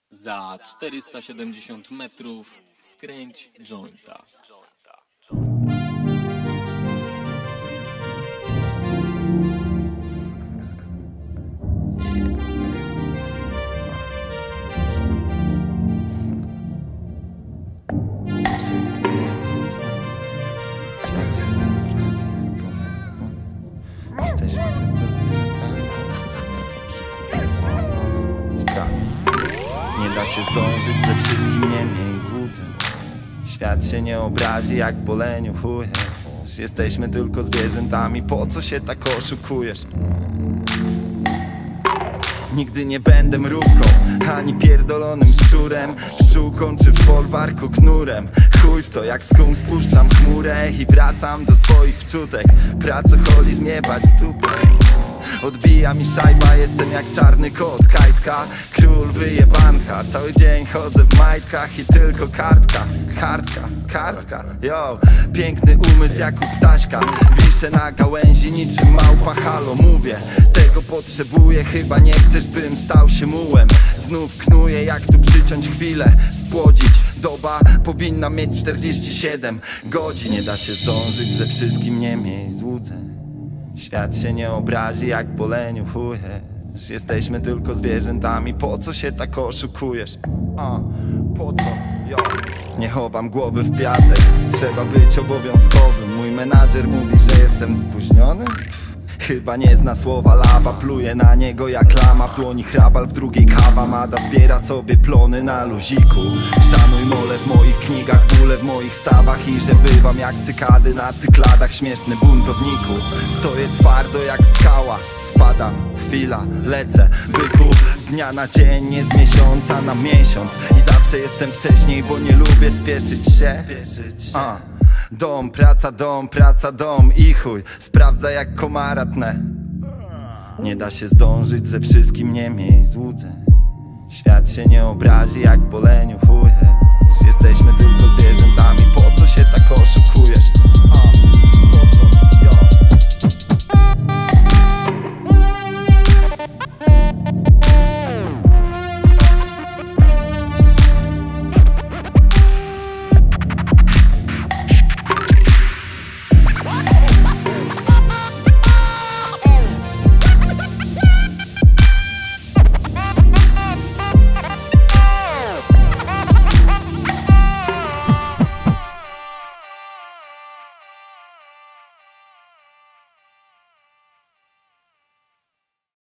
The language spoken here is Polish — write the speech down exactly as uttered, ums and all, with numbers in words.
Za czterysta siedemdziesiąt metrów skręć jointa. Nie da się zdążyć ze wszystkim, niemniej złudzeń. Świat się nie obrazi jak po leniu chuje. Jesteśmy tylko zwierzętami, po co się tak oszukujesz? Nigdy nie będę mrówką, ani pierdolonym szczurem, pszczółką czy w folwarku knurem. Chuj w to, jak skunk spuszczam chmurę i wracam do swoich wczutek. Pracoholizm jebać w dupę. Odbija mi szajba, jestem jak czarny kot. Kajtka, król wyjebanka. Cały dzień chodzę w majtkach i tylko kartka. Kartka, kartka, yo. Piękny umysł jak u ptaśka. Wiszę na gałęzi niczym małpa, halo. Mówię, tego potrzebuję, chyba nie chcesz, bym stał się mułem. Znów knuję, jak tu przyciąć chwilę, spłodzić. Doba powinna mieć czterdzieści siedem godzin. Nie da się zdążyć ze wszystkim, niemniej złudzeń. Świat się nie obrazi jak po leniu chuje. Jesteśmy tylko zwierzętami, po co się tak oszukujesz? A, po co? Yo. Nie chowam głowy w piasek, trzeba być obowiązkowym. Mój menadżer mówi, że jestem spóźniony? Pff, chyba nie zna słowa laba, pluje na niego jak lama. W dłoni hrabal, w drugiej kawa, mada zbiera sobie plony na luziku. Szanuj mole w moich knigach, bóle w moich stawach i że bywam jak cykady na cykladach. Śmieszny buntowniku, stoję twardo jak skała. Spadam, chwila, lecę, byku. Z dnia na dzień, nie z miesiąca na miesiąc. I zawsze jestem wcześniej, bo nie lubię spieszyć się. A. Dom, praca, dom, praca, dom i chuj. Sprawdza jak komara tnę. Nie da się zdążyć ze wszystkim, niemniej złudzeń. Świat się nie obrazi jak po leniu chuje. Jesteśmy tylko zwierzętami, po co się tak oszukujesz? A.